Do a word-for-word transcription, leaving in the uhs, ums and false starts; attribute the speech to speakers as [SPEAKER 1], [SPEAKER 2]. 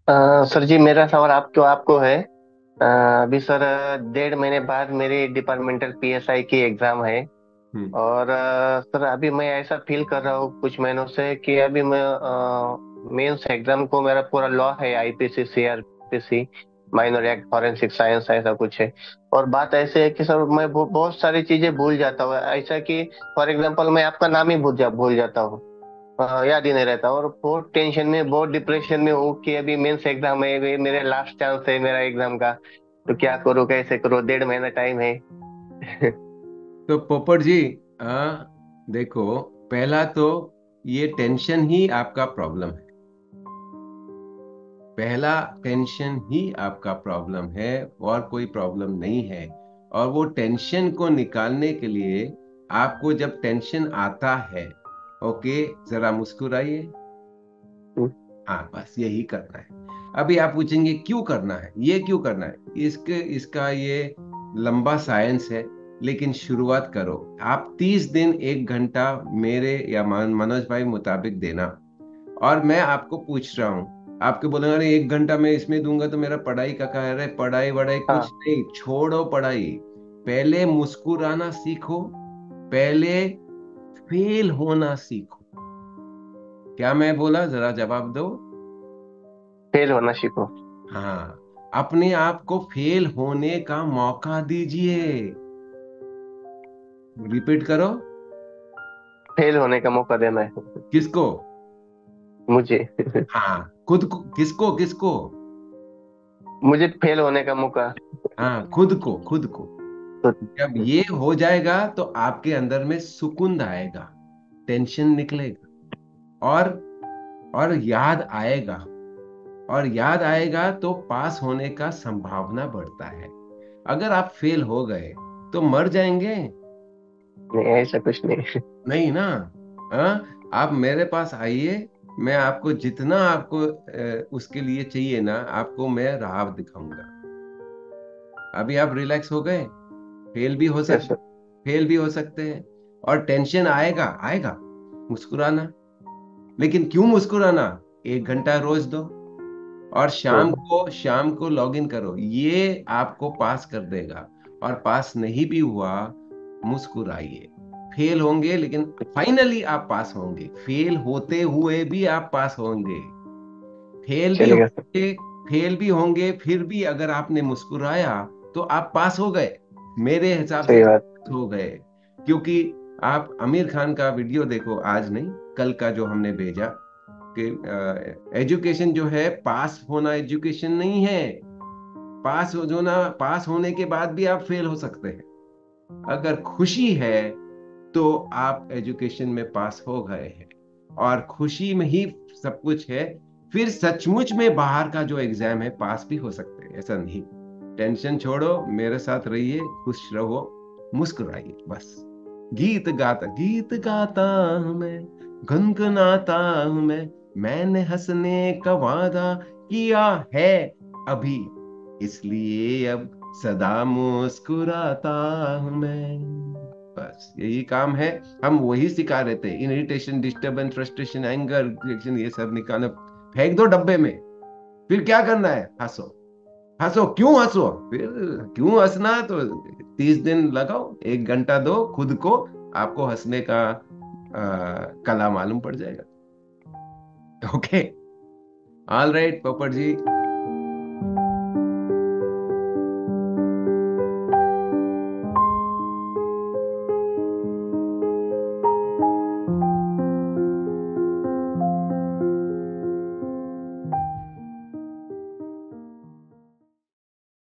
[SPEAKER 1] अ, sir जी, मेरा सवाल आपको आपको है। अ, अभी सर, डेढ़ महीने बाद मेरी डिपार्टमेंटल पीएसआई की एग्जाम है।
[SPEAKER 2] हम्म।
[SPEAKER 1] और अ, सर, अभी मैं ऐसा फील कर रहा हूँ कुछ महीनों से कि अभी मैं मेंस एग्जाम को, मेरा पूरा लॉ है, IPC CrPC, minor act forensic science, ऐसा कुछ है। और बात ऐसे है कि सर, मैं बहु- बहुत सारी चीजें भूल जाता हूँ, ऐसा कि फॉर एग्जाम्पल मैं आपका नाम ही भूल जा भूल जाता हूँ। हाँ, याद ही नहीं रहता, और बहुत टेंशन में, बहुत डिप्रेशन में हूँ कि अभी मेंस एग्जाम है, ये मेरे लास्ट चांस है मेरा एग्जाम का। तो क्या करूँ, कैसे करूँ, डेढ़ महीना टाइम है।
[SPEAKER 2] तो पोपट जी, आ, देखो, पहला तो ये टेंशन ही आपका प्रॉब्लम है। पहला टेंशन ही आपका प्रॉब्लम है, और कोई प्रॉब्लम नहीं है। और वो टेंशन को निकालने के लिए आपको जब टेंशन आता है, ओके, जरा मुस्कुराइए। हाँ, बस यही करना है। अभी आप पूछेंगे क्यों करना है, ये क्यों करना है, इसके इसका ये लंबा साइंस है। लेकिन शुरुआत करो। आप तीस दिन एक घंटा मेरे या मन- मनोज भाई मुताबिक देना। और मैं आपको पूछ रहा हूँ, आपके बोलेंगे अरे एक घंटा मैं इसमें दूंगा तो मेरा पढ़ाई का क्या है। अरे पढ़ाई वढ़ाई कुछ
[SPEAKER 1] हाँ।
[SPEAKER 2] नहीं, छोड़ो पढ़ाई। पहले मुस्कुराना सीखो। पहले फेल होना सीखो। क्या मैं बोला, जरा जवाब दो।
[SPEAKER 1] फेल होना सीखो।
[SPEAKER 2] हाँ, अपने आप को फेल होने का मौका दीजिए। रिपीट करो।
[SPEAKER 1] फेल होने का मौका देना है
[SPEAKER 2] किसको?
[SPEAKER 1] मुझे।
[SPEAKER 2] हाँ, खुद को। किसको किसको?
[SPEAKER 1] मुझे फेल होने का मौका।
[SPEAKER 2] हाँ, खुद को, खुद को।
[SPEAKER 1] तो
[SPEAKER 2] जब ये हो जाएगा तो आपके अंदर में सुकून आएगा, टेंशन निकलेगा, और और याद आएगा। और याद आएगा तो पास होने का संभावना बढ़ता है। अगर आप फेल हो गए तो मर जाएंगे?
[SPEAKER 1] नहीं, ऐसा कुछ नहीं।
[SPEAKER 2] नहीं ना। हाँ, आप मेरे पास आइए। मैं आपको जितना आपको अ, उसके लिए चाहिए ना, आपको मैं राह दिखाऊंगा। अभी आप रिलैक्स हो गए। फेल भी हो
[SPEAKER 1] यस
[SPEAKER 2] सकते
[SPEAKER 1] सर।
[SPEAKER 2] फेल भी हो सकते हैं। और टेंशन आएगा आएगा। मुस्कुराना। लेकिन क्यों मुस्कुराना? एक घंटा रोज दो। और शाम
[SPEAKER 1] हम्म।
[SPEAKER 2] को शाम को लॉग इन करो, ये आपको पास कर देगा। और पास नहीं भी हुआ, मुस्कुराइए। फेल होंगे लेकिन फाइनली आप पास होंगे। फेल होते हुए भी आप पास होंगे। फेल भी
[SPEAKER 1] चलेगा सर।
[SPEAKER 2] होंगे। फेल भी होंगे, फिर भी अगर आपने मुस्कुराया तो आप पास हो गए। मेरे हिसाब से
[SPEAKER 1] सही
[SPEAKER 2] तो
[SPEAKER 1] बात।
[SPEAKER 2] पास हो गए। क्योंकि आप आमिर खान का वीडियो देखो, आज नहीं, कल का जो हमने भेजा, कि एजुकेशन जो है, पास होना एजुकेशन नहीं है। पास हो जो ना पास होने के बाद भी आप फेल हो सकते हैं। अगर खुशी है तो आप एजुकेशन में पास हो गए हैं। और खुशी में ही सब कुछ है। फिर सचमुच में बाहर का जो एग्जाम है, पास भी हो सकते हैं, ऐसा नहीं। टेंशन छोड़ो, मेरे साथ रहिए, खुश रहो, मुस्कुराइए बस। गीत गाता गीत गाता हूं मैं, गुनगुनाता हूं मैं, मैंने हंसने का वादा किया है अभी, इसलिए अब सदा मुस्कुराता हूं मैं। बस यही काम है। हम वही सिखा रहे थे, irritation, disturbance, frustration, anger, reaction, ये सब निकालना। फेंक दो डब्बे में। फिर क्या करना है? हंसो। हंसो, क्यों हंसो? फिर क्यों हंसना? तो तीस दिन लगाओ, एक घंटा दो खुद को। आपको हंसने का आ, कला मालूम पड़ जाएगा। ओके। ऑल राइट पोपट जी।